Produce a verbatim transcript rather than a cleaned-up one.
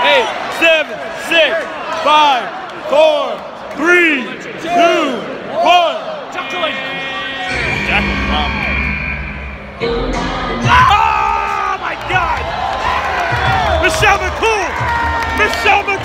eight, seven, six, five, four, three, two, one. Jack Jack. Oh my God! Mitchell McCool! Mitchell McCool!